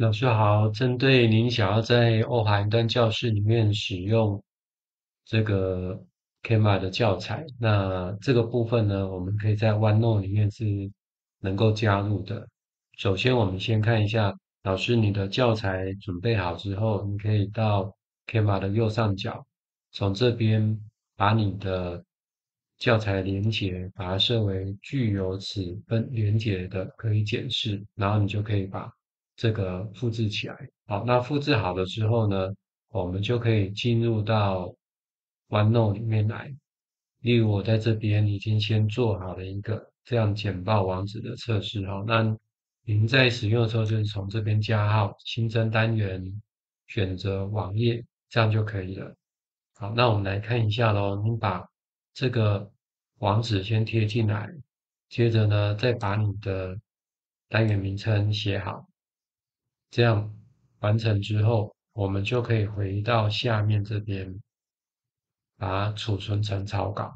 老师好，针对您想要在欧海云端教室里面使用这个 Canva 的教材，那这个部分呢，我们可以在 OneNote 里面是能够加入的。首先，我们先看一下，老师你的教材准备好之后，你可以到 Canva 的右上角，从这边把你的教材连结，把它设为具有此分连结的可以检视，然后你就可以把这个复制起来。好，那复制好了之后呢，我们就可以进入到 OneNote 里面来。例如我在这边已经先做好了一个这样简报网址的测试哈，那您在使用的时候就是从这边加号、新增单元、选择网页，这样就可以了。好，那我们来看一下喽。您把这个网址先贴进来，接着呢，再把你的单元名称写好。这样完成之后，我们就可以回到下面这边，把它储存成草稿。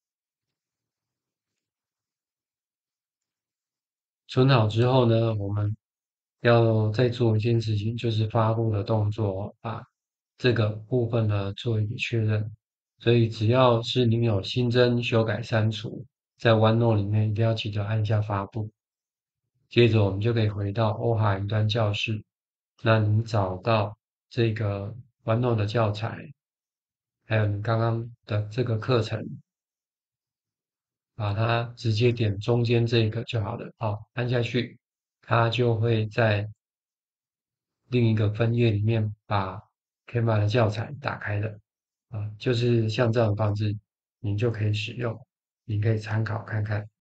存好之后呢，我们要再做一件事情，就是发布的动作，把这个部分呢做一个确认。所以只要是您有新增、修改、删除，在 OneNote 里面一定要记得按下发布。接着我们就可以回到欧哈云端教室。那您找到这个 OneNote 的教材，还有你刚刚的这个课程，把它直接点中间这个就好了。好，按下去，它就会在另一个分页里面把 Canva 的教材打开的。就是像这种方式，您就可以使用，您可以参考看看。